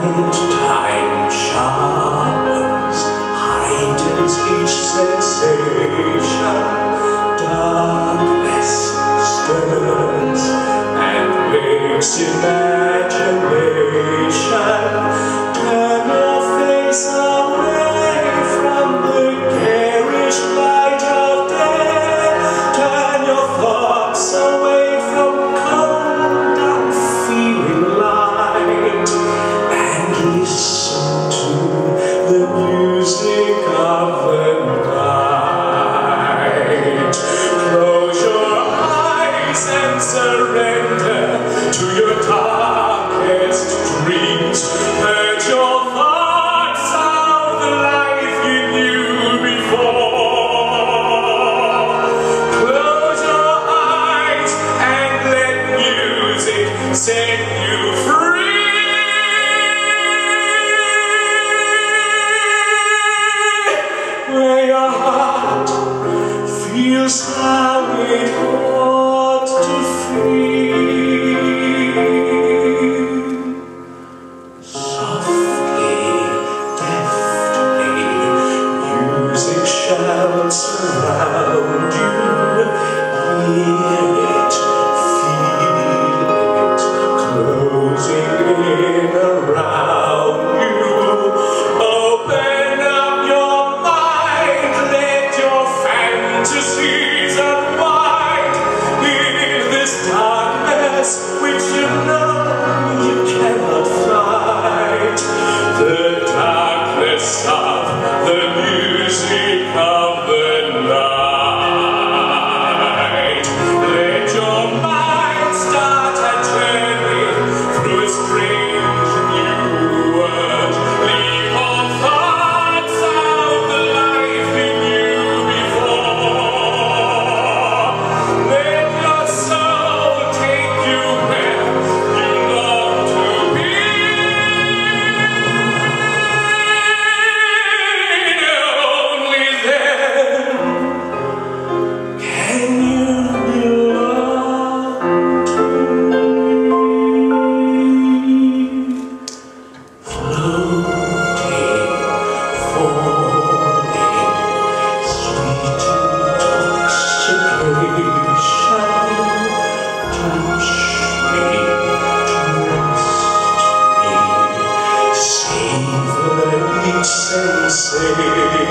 Time sharpens, heightens each sensation. Darkness stirs and wakes imagination. Turn your face away from the garish light of day. Turn your thoughts away from cold, unfeeling light, and listen to the music of the night. Close your eyes and surrender to your darkest dreams. Purge your thoughts of the life you knew before. Close your eyes and let music set you free. Where your heart feels how it ought to feel. Softly, deftly, music shall surround you. Hear it, feel it, closing in around you. Open up your mind, let your fantasies unwind in this darkness which you know you cannot fight. The darkness of the music of the night. Let your mind start a journey through a strange new world. Leave all thoughts of the life you knew before. Let your soul take you where you long to be. Only then can you belong to me. Floating, falling, sweet intoxication. Touch me, trust me, savor each sensation.